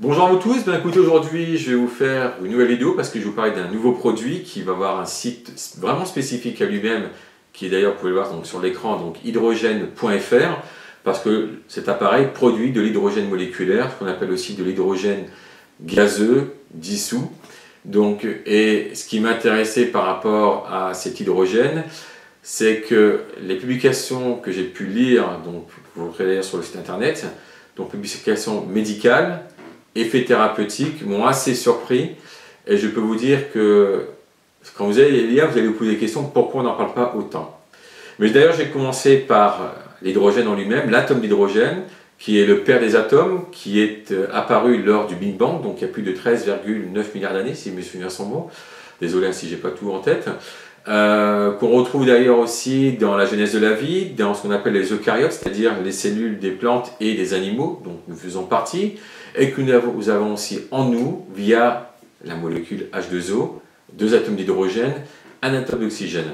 Bonjour à vous tous, bien écoutez, aujourd'hui je vais vous faire une nouvelle vidéo parce que je vais vous parler d'un nouveau produit qui va avoir un site vraiment spécifique à lui-même, qui est d'ailleurs, vous pouvez le voir donc, sur l'écran, donc hydrogène.fr, parce que cet appareil produit de l'hydrogène moléculaire, ce qu'on appelle aussi de l'hydrogène gazeux, dissous. Donc, et ce qui m'intéressait par rapport à cet hydrogène, c'est que les publications que j'ai pu lire, donc vous le verrez sur le site internet, donc publications médicales, effets thérapeutiques m'ont assez surpris, et je peux vous dire que quand vous allez les lire, vous allez vous poser des questions pourquoi on n'en parle pas autant. Mais d'ailleurs, j'ai commencé par l'hydrogène en lui-même, l'atome d'hydrogène, qui est le père des atomes, qui est apparu lors du Big Bang, donc il y a plus de 13,9 milliards d'années, si mes souvenirs sont bons. Désolé si j'ai pas tout en tête. Qu'on retrouve d'ailleurs aussi dans la genèse de la vie, dans ce qu'on appelle les eucaryotes, c'est-à-dire les cellules des plantes et des animaux, dont nous faisons partie, et que nous avons aussi en nous, via la molécule H2O, 2 atomes d'hydrogène, un atome d'oxygène.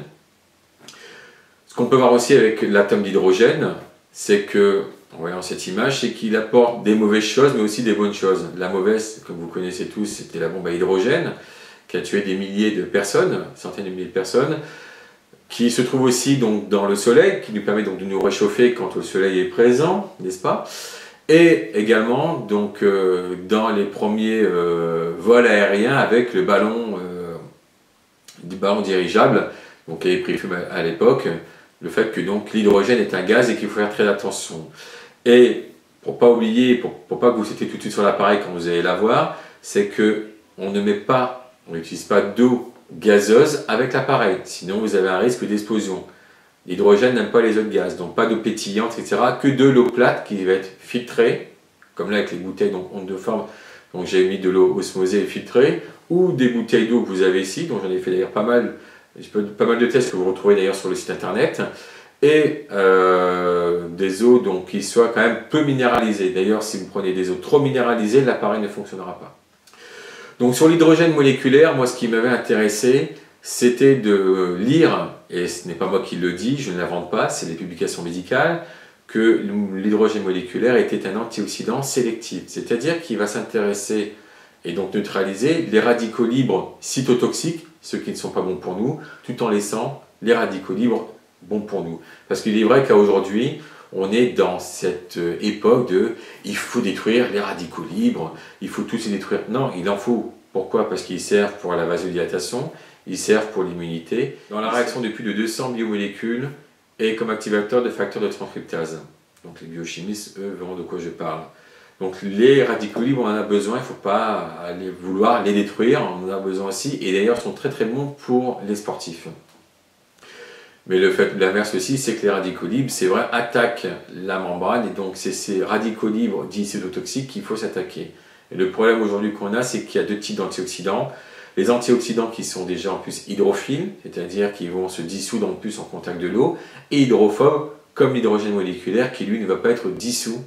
Ce qu'on peut voir aussi avec l'atome d'hydrogène, c'est que, en voyant cette image, c'est qu'il apporte des mauvaises choses, mais aussi des bonnes choses. La mauvaise, comme vous connaissez tous, c'était la bombe à hydrogène, qui a tué des milliers de personnes, centaines de milliers de personnes, qui se trouve aussi donc, dans le soleil, qui nous permet donc, de nous réchauffer quand le soleil est présent, n'est-ce pas? Et également donc, dans les premiers vols aériens avec le ballon, dirigeable, donc, qui avait pris feu à l'époque, le fait que l'hydrogène est un gaz et qu'il faut faire très attention. Et pour pas oublier, pour pas que vous sautez tout de suite sur l'appareil quand vous allez l'avoir, c'est que on n'utilise pas d'eau gazeuse avec l'appareil, sinon vous avez un risque d'explosion. L'hydrogène n'aime pas les autres gaz, donc pas d'eau pétillante, etc. Que de l'eau plate qui va être filtrée, comme là avec les bouteilles donc onde de forme, donc j'ai mis de l'eau osmosée et filtrée, ou des bouteilles d'eau que vous avez ici, dont j'en ai fait d'ailleurs pas mal de tests que vous retrouvez d'ailleurs sur le site internet, et des eaux donc, qui soient quand même peu minéralisées. D'ailleurs, si vous prenez des eaux trop minéralisées, l'appareil ne fonctionnera pas. Donc sur l'hydrogène moléculaire, moi ce qui m'avait intéressé, c'était de lire, et ce n'est pas moi qui le dis, je ne l'invente pas, c'est les publications médicales, que l'hydrogène moléculaire était un antioxydant sélectif, c'est-à-dire qu'il va s'intéresser et donc neutraliser les radicaux libres cytotoxiques, ceux qui ne sont pas bons pour nous, tout en laissant les radicaux libres bons pour nous. Parce qu'il est vrai qu'à aujourd'hui, on est dans cette époque de « il faut détruire les radicaux libres, il faut tous les détruire ». Non, il en faut. Pourquoi? Parce qu'ils servent pour la vasodilatation, ils servent pour l'immunité, dans la réaction de plus de 200 biomolécules et comme activateur de facteurs de transcriptase. Donc les biochimistes, eux, verront de quoi je parle. Donc les radicaux libres, on en a besoin, il ne faut pas vouloir les détruire, on en a besoin aussi, et d'ailleurs sont très très bons pour les sportifs. Mais le fait l'inverse aussi, c'est que les radicaux libres, c'est vrai, attaquent la membrane, et donc c'est ces radicaux libres dits cytotoxiques qu'il faut s'attaquer. Et le problème aujourd'hui qu'on a, c'est qu'il y a 2 types d'antioxydants. Les antioxydants qui sont déjà en plus hydrophiles, c'est-à-dire qui vont se dissoudre en plus en contact de l'eau, et hydrophobes, comme l'hydrogène moléculaire, qui lui ne va pas être dissous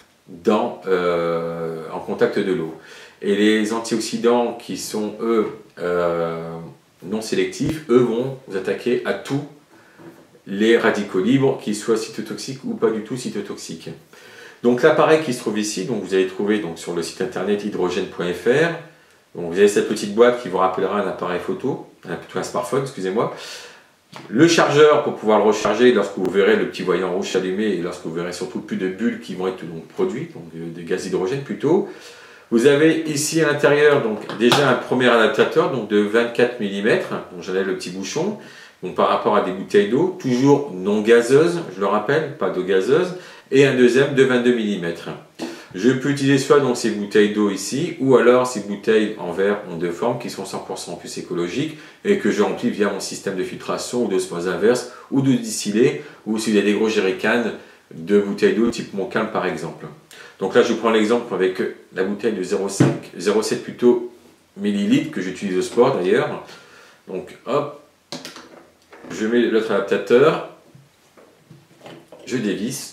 en contact de l'eau. Et les antioxydants qui sont, eux, non sélectifs, eux vont vous attaquer à tous les radicaux libres, qu'ils soient cytotoxiques ou pas du tout cytotoxiques. Donc l'appareil qui se trouve ici, donc vous allez trouver donc, sur le site internet hydrogène.fr. Donc vous avez cette petite boîte qui vous rappellera un appareil photo, plutôt un smartphone, excusez-moi. Le chargeur pour pouvoir le recharger lorsque vous verrez le petit voyant rouge s'allumer et lorsque vous verrez surtout plus de bulles qui vont être donc, produites, donc des gaz d'hydrogène plutôt. Vous avez ici à l'intérieur donc déjà un premier adaptateur donc, de 24 mm, donc j'enlève le petit bouchon, donc par rapport à des bouteilles d'eau, toujours non gazeuses, je le rappelle, pas d'eau gazeuse, et un deuxième de 22 mm. Je peux utiliser soit donc ces bouteilles d'eau ici, ou alors ces bouteilles en verre onde de forme qui sont 100% plus écologiques et que je remplis via mon système de filtration ou d'osmose inverse ou de distillé, ou s'il y a des gros jerrycans de bouteilles d'eau type Montcalm par exemple. Donc là je prends l'exemple avec la bouteille de 0,7 plutôt millilitres que j'utilise au sport d'ailleurs. Donc hop, je mets l'autre adaptateur, je dévisse.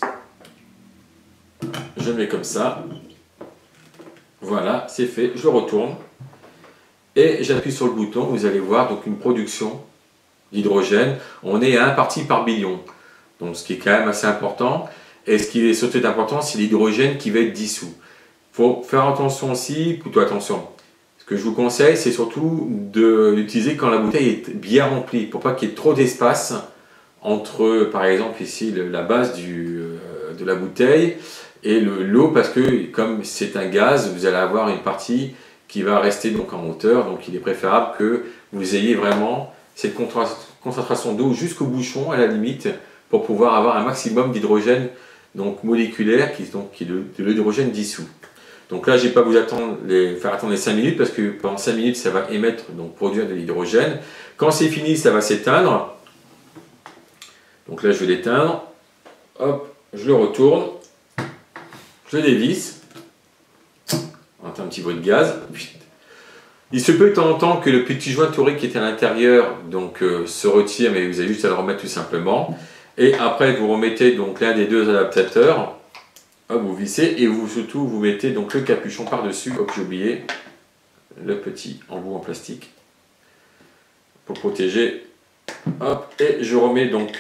Je mets comme ça, voilà, c'est fait, je le retourne et j'appuie sur le bouton, vous allez voir donc une production d'hydrogène, on est à 1 partie par billion, donc ce qui est quand même assez important, et ce qui est surtout important, c'est l'hydrogène qui va être dissous. faut faire attention aussi, plutôt attention. Ce que je vous conseille, c'est surtout de l'utiliser quand la bouteille est bien remplie, pour pas qu'il y ait trop d'espace entre, par exemple, ici, la base de la bouteille et l'eau, parce que comme c'est un gaz, vous allez avoir une partie qui va rester donc en hauteur, donc il est préférable que vous ayez vraiment cette concentration d'eau jusqu'au bouchon à la limite pour pouvoir avoir un maximum d'hydrogène donc moléculaire qui est de l'hydrogène dissous. Donc là, je ne vais pas vous faire attendre les 5 minutes parce que pendant 5 minutes, ça va émettre, donc produire de l'hydrogène. Quand c'est fini, ça va s'éteindre. Donc là, je vais l'éteindre. Hop, je le retourne. Je dévisse. On entend un petit bruit de gaz. Il se peut de temps en temps que le petit joint torique qui est à l'intérieur se retire, mais vous avez juste à le remettre tout simplement. Et après, vous remettez donc l'un des deux adaptateurs. Hop, vous vissez et surtout vous mettez donc le capuchon par-dessus. Hop, j'ai oublié le petit embout en plastique pour protéger. Hop, et je remets donc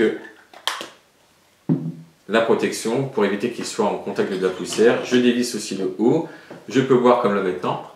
la protection pour éviter qu'il soit en contact de la poussière. Je dévisse aussi le haut. Je peux boire comme là maintenant.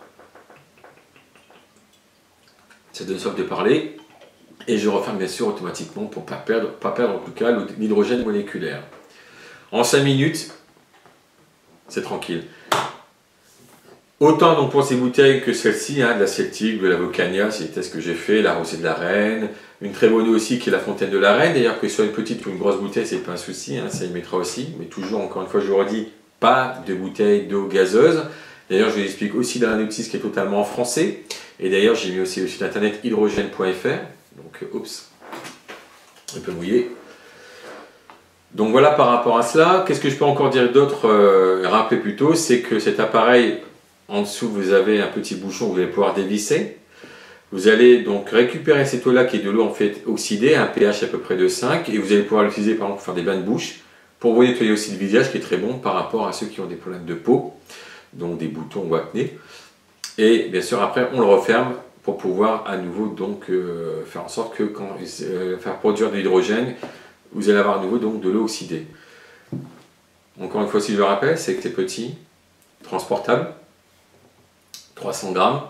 Ça donne soif de parler. Et je referme bien sûr automatiquement pour ne pas perdre en tout cas l'hydrogène moléculaire. En 5 minutes, c'est tranquille. Autant donc pour ces bouteilles que celle-ci, de la Celtic, de la Vocania, c'est les tests que j'ai fait, la Rosée de la Reine, une très bonne eau aussi qui est la Fontaine de la Reine, d'ailleurs que ce soit une petite ou une grosse bouteille, c'est pas un souci, ça y mettra aussi, mais toujours, encore une fois, je vous redis, pas de bouteille d'eau gazeuse. D'ailleurs, je vous explique aussi dans la notice qui est totalement en français, et d'ailleurs, j'ai mis aussi le site internet hydrogène.fr, donc, oups, un peu mouillé. Donc voilà par rapport à cela. Qu'est-ce que je peux encore dire d'autre, rappeler plutôt, c'est que cet appareil, en dessous vous avez un petit bouchon que vous allez pouvoir dévisser. Vous allez donc récupérer cette eau-là qui est de l'eau en fait oxydée, un pH à peu près de 5, et vous allez pouvoir l'utiliser par exemple pour faire des bains de bouche, pour vous nettoyer aussi le visage qui est très bon par rapport à ceux qui ont des problèmes de peau, donc des boutons ou acné. Et bien sûr après on le referme pour pouvoir à nouveau donc faire en sorte que quand faire produire de l'hydrogène, vous allez avoir à nouveau donc de l'eau oxydée. Encore une fois, si je le rappelle, c'est que c'est petit, transportable, 300 grammes,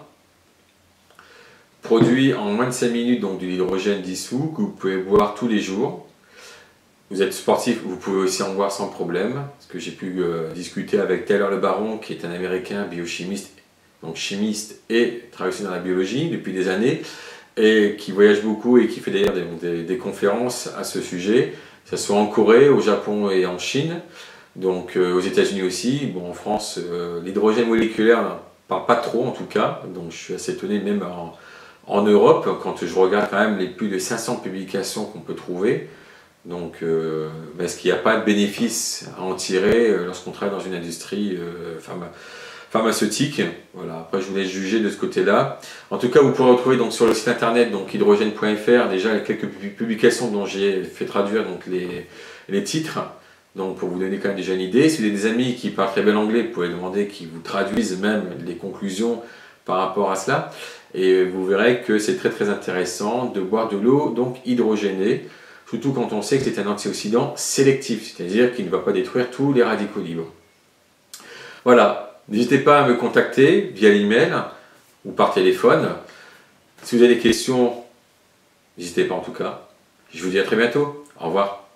produit en moins de 5 minutes, donc de l'hydrogène dissous que vous pouvez boire tous les jours. Vous êtes sportif, vous pouvez aussi en boire sans problème, parce que j'ai pu discuter avec Tyler Le Baron, qui est un Américain biochimiste, donc chimiste et travaille aussi dans la biologie depuis des années, et qui voyage beaucoup et qui fait d'ailleurs des conférences à ce sujet, que ce soit en Corée, au Japon et en Chine, donc aux États-Unis aussi. Bon, en France, l'hydrogène moléculaire ne parle pas trop en tout cas, donc je suis assez étonné même en Europe, quand je regarde quand même les plus de 500 publications qu'on peut trouver. Donc, est-ce qu'il n'y a pas de bénéfice à en tirer lorsqu'on travaille dans une industrie pharmaceutique? Voilà. Après, je vous laisse juger de ce côté-là. En tout cas, vous pourrez retrouver donc, sur le site internet hydrogène.fr déjà quelques publications dont j'ai fait traduire donc, les titres, donc, pour vous donner quand même déjà une idée. Si vous avez des amis qui parlent très bien anglais, vous pouvez demander qu'ils vous traduisent même les conclusions par rapport à cela. Et vous verrez que c'est très très intéressant de boire de l'eau donc hydrogénée, surtout quand on sait que c'est un antioxydant sélectif, c'est-à-dire qu'il ne va pas détruire tous les radicaux libres. Voilà, n'hésitez pas à me contacter via l'email ou par téléphone. Si vous avez des questions, n'hésitez pas en tout cas. Je vous dis à très bientôt. Au revoir.